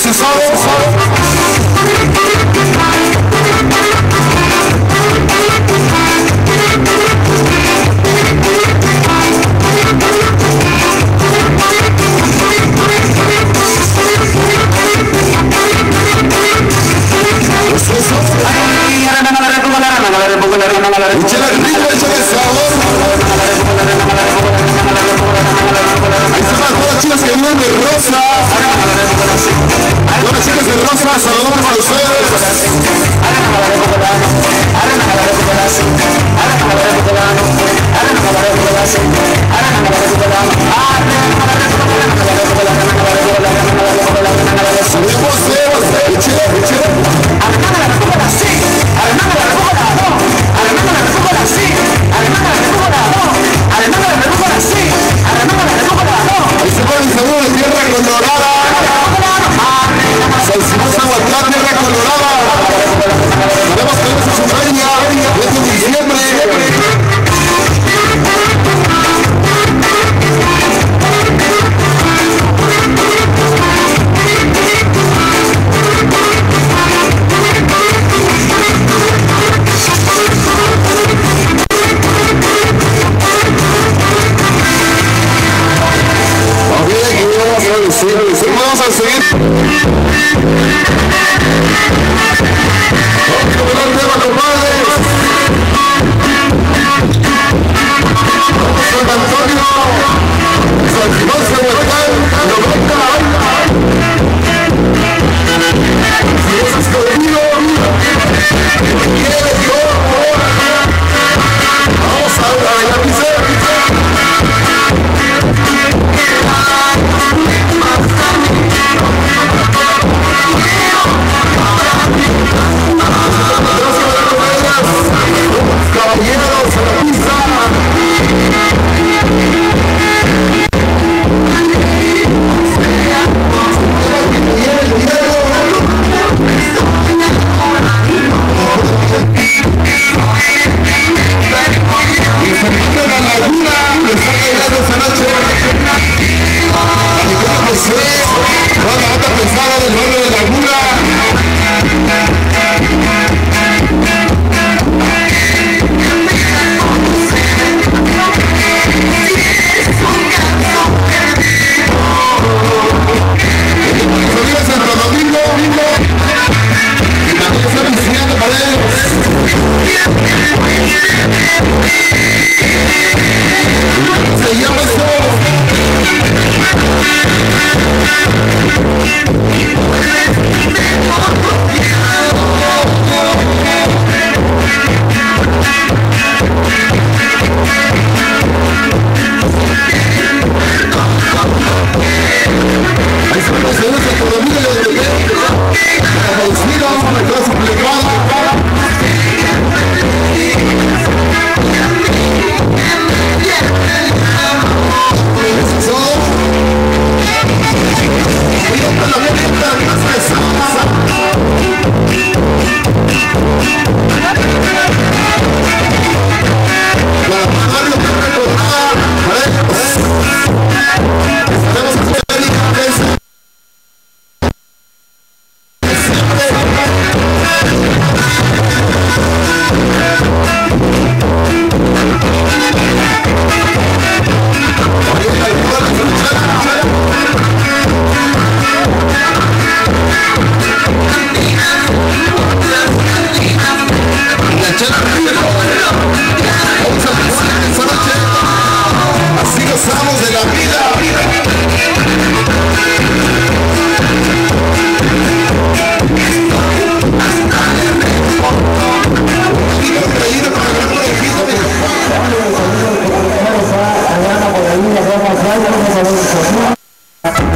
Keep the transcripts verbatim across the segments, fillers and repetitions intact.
Gracias.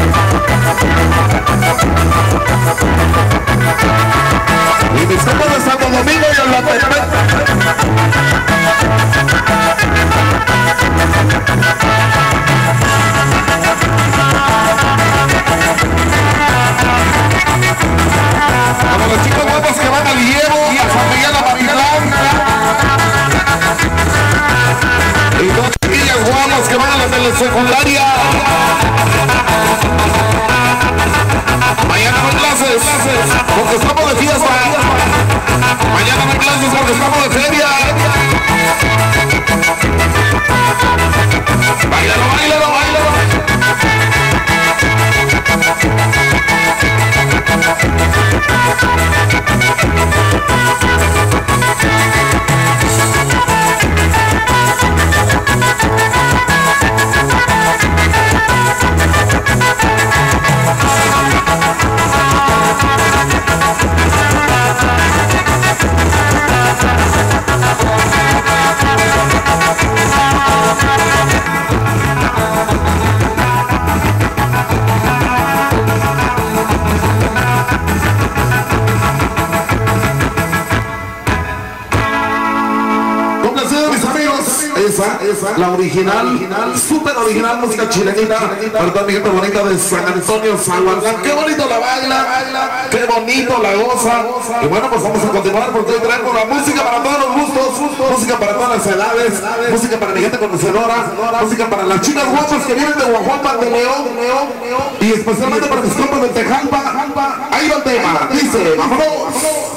esa, la original, súper original música chilenita, para toda mi gente bonita de San Antonio, Zahualán. Qué bonito la baila, qué bonito la goza. Y bueno, pues vamos a continuar porque hoy traemos la música para todos los gustos, música para todas las edades, música para mi gente conocedora, música para las chicas guapas que vienen de Guajuapan, de León, y especialmente para mis compas de Tejalpa. Ahí va el tema, dice, vámonos.